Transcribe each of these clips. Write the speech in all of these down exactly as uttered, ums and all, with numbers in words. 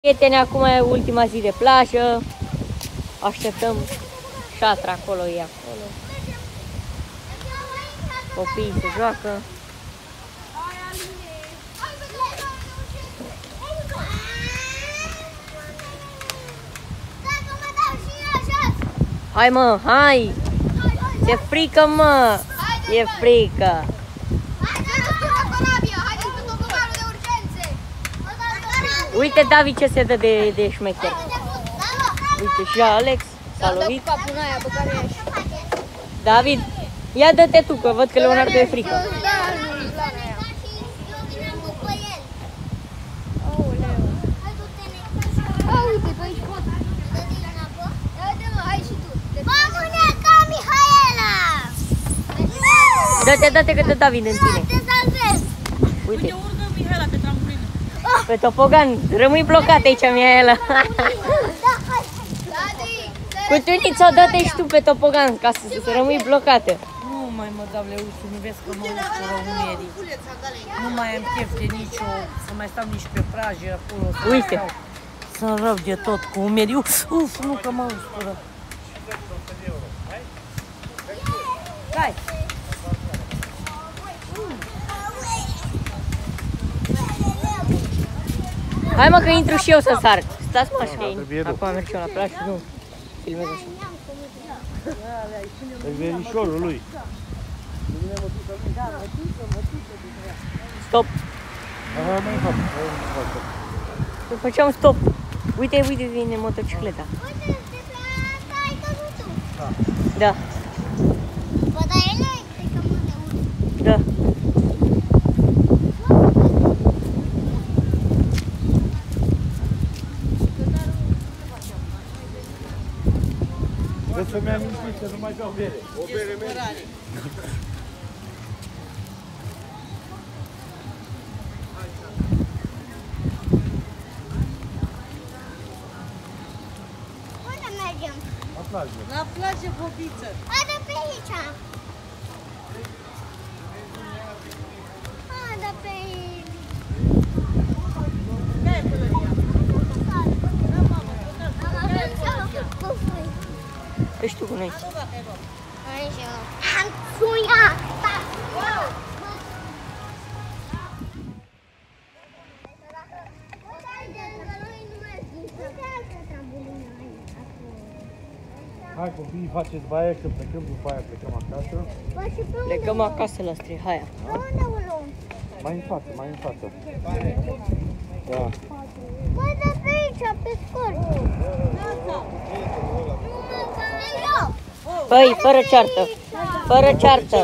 Prieteni, acum e ultima zi de plajă. Așteptăm șatra, acolo e acolo. Copiii se joacă. Hai mă, hai! Ce frică mă! E frică! Uite David ce se dă de, de șmecher. Uite și Alex s-a lovit. David, ia dă-te tu, că văd că Leonardo e frică. Dă-te, dă-te că te David în tine. Uite. Pe topogan, rămâi blocat aici, Mihaela. Cu tunița, dă-te și tu pe topogan, ca să, să rămâi blocată. Nu mai mă dau leuțul, nu vezi că mă ușură umerii. Nu mai am chef de nicio, să mai stau nici pe plajă acolo. Uite. Sunt rău de tot cu umerii. Uf, uf, nu că mă ușură. Hai! Hai mă că intru și eu să sar. Stați mă așa. Acum merg și eu la plajă, nu filmez așa. E verișorul lui. Stop. Aha, mai fac. Să facem stop. Uite, uite, vine motocicleta. Da. Da. Vreau să-mi amintiți că nu mai beau bere. O bere merge. Unde mergem? La plajă. La plajă, bobiță. Hai pe aici. Hai de pe aici. Care pălăria? Ești tu cu noi. Aici. Am suia. Hai copiii, faceți baie, că plecăm după aia, plecăm acasă. Plecăm acasă la Strehaia. Unde o luăm? Mai în față, mai în față. Da. Băi, de pe aici, pe scurt. Păi, fără ceartă. Fără ceartă.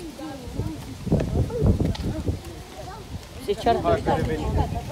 Se ceartă. Hai că revenim.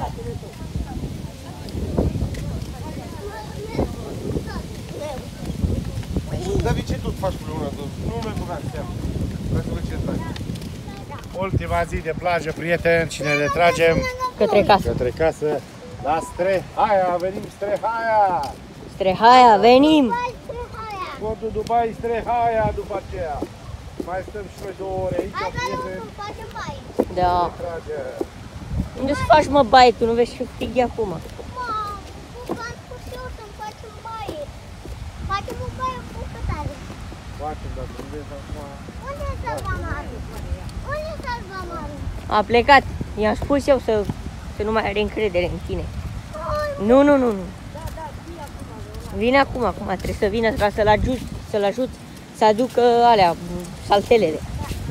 David, ce tot faci cu lumea? Nu mai băgați seama. Vreau să vă ce faci. Ultima zi de plajă, prieteni, și ne retragem Către casă. către casă la Strehaia. Venim Strehaia. Strehaia, venim. Codul Dubai, Strehaia după aceea. Mai stăm și noi două ore aici, Hai, prieteni. să facem baie. Da. Retrage. Unde să faci mă baie? Tu nu vezi ce frig e acum. Mă, v-am spus eu să-mi facem baie. Facem o baie cu cătare. Facem, dacă nu vezi acum. Unde e Salvamaru? Unde e Salvamaru? A plecat. I-am spus eu să, să nu mai are încredere în tine. Nu, nu, nu, nu. Vine acum, acum trebuie să vină ca să-l ajut, să-l ajut să aducă alea, saltelele.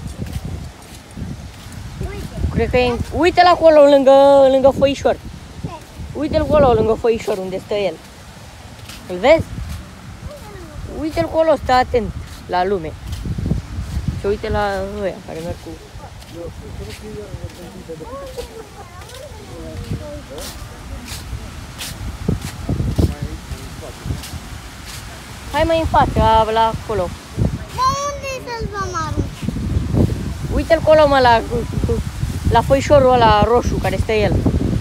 Cred că e... Uite-l acolo, lângă, lângă foișor. Uite-l acolo, lângă foișor, unde stă el. Îl vezi? Uite-l acolo, stă atent la lume. Și uite la ăia care merg cu... Hai mai în față, la acolo. Mă, unde e Salvamaru? Uite-l acolo, mă, la, la foișorul ăla roșu care stă el.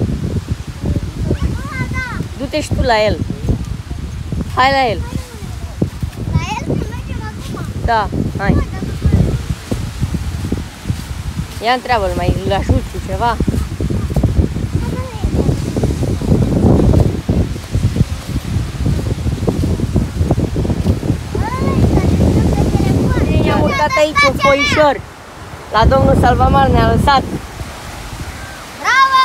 Du-te și tu la el. Hai la el. La el să mergem acum. Da, hai. Ia întreabă-l, mai îl ajut cu ceva. aici un foișor. La domnul Salvamar ne-a lăsat. Bravo!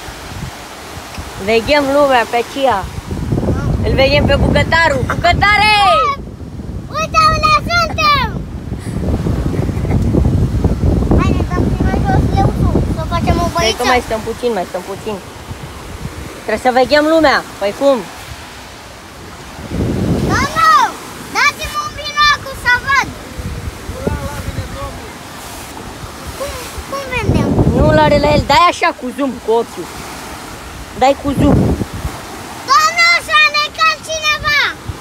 Veghem lumea pe aceea. Îl veghem pe bucătarul. Bucătare! Uite unde suntem! Hai, ne dăm și noi jos leuțul, să facem o Stai băiță. că mai stăm puțin, mai stăm puțin. Trebuie să veghem lumea. Păi cum? Domnul, dați-mi un binoclu să văd. Cum, cum vendem? Nu-l are la el. Dai așa cu zoom, cu ochiul. Dai cu zoom. Domnul, s-a necat cineva!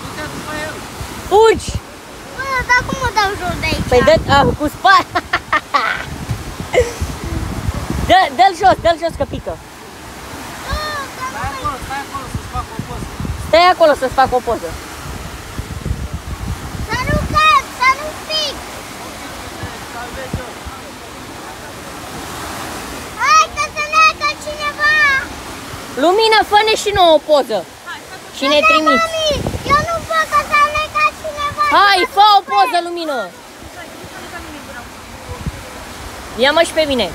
Fugi! Bă, dar cum mă dau jos de aici? Păi dă a, cu spate. Dă, dă-l jos, dă-l jos că pică. Stai acolo să-ți fac o poză. Să nu cad, să nu pic! Hai că se neacă cineva! Lumină, fă-ne și nouă o poză. Și ne trimiți. Mami, eu nu pot că s-a necat cineva! Hai, fă o poză, Lumină. Ia-mă și pe mine.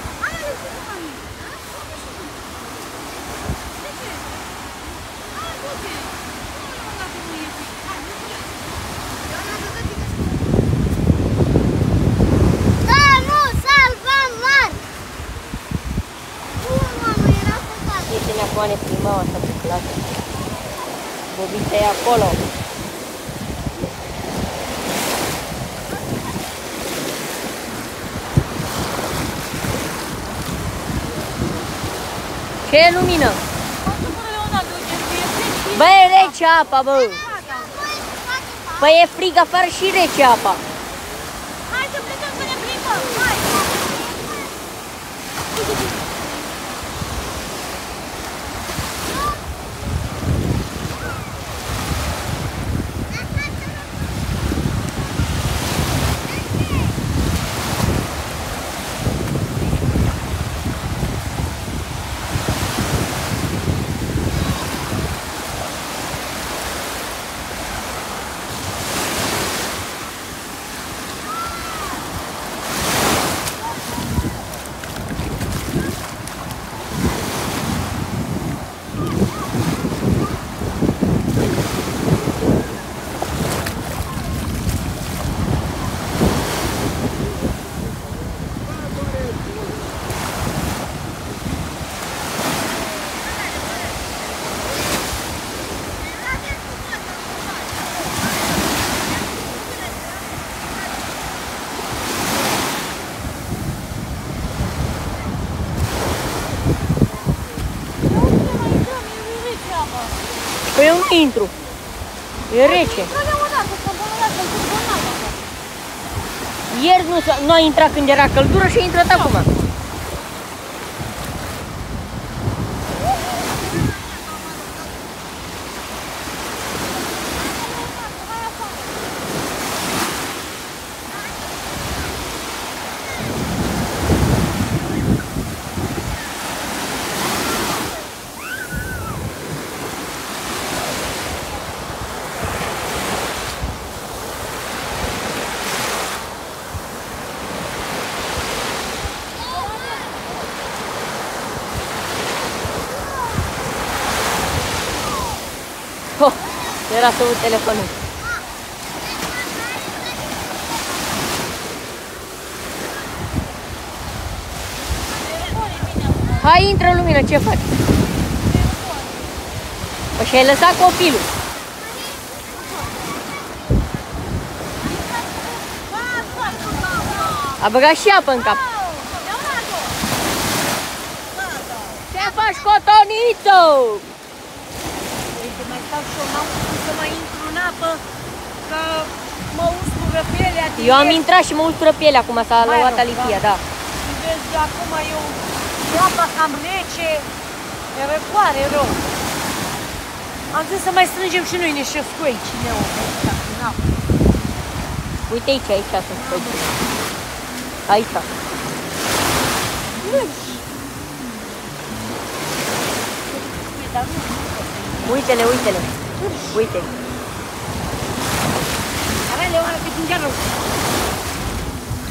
Domnul Salvamar! Bun, mamă, era focat! Uite, ne acum ne filmăm asta pe clasă. Bobița e acolo. Ce e, Lumină? Bă, e rece apa, bă. Păi e frig afară și rece apa. Hai să plecăm să ne plimbăm! Hai! Păi eu nu intru. E rece. Ieri nu, s-a- nu a intrat când era căldură și a intrat acum. Oh, era să uit telefonul. Hai, intră, Lumină, ce faci? Păi și-ai lăsat copilul. A băgat și apă în cap. Ce faci, Cotoniță? Uite, mai stau și eu, n-am putut să mai intru în apă, că mă ustură pielea. Eu am intrat și mă ustură pielea acum, s-a Mai luat rău, Alicia, da. da. Și vezi, acum eu, apa cam rece, e răcoare rău. Am zis să mai strângem și noi niște scuei, cine o în apă. Uite aici, aici sunt spăgini. Aici. Dar nu, Uite-le, uite-le. Uite. avea Leoana pe cingeară.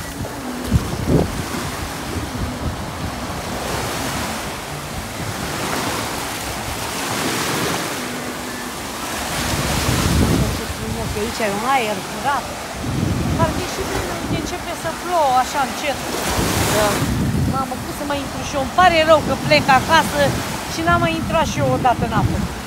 aici e un aer curat. Parcă și bine începe să plouă așa încet. Da. M-am opus să mai intru și eu. Îmi pare rău că plec acasă și n-am mai intrat și eu odată în apă.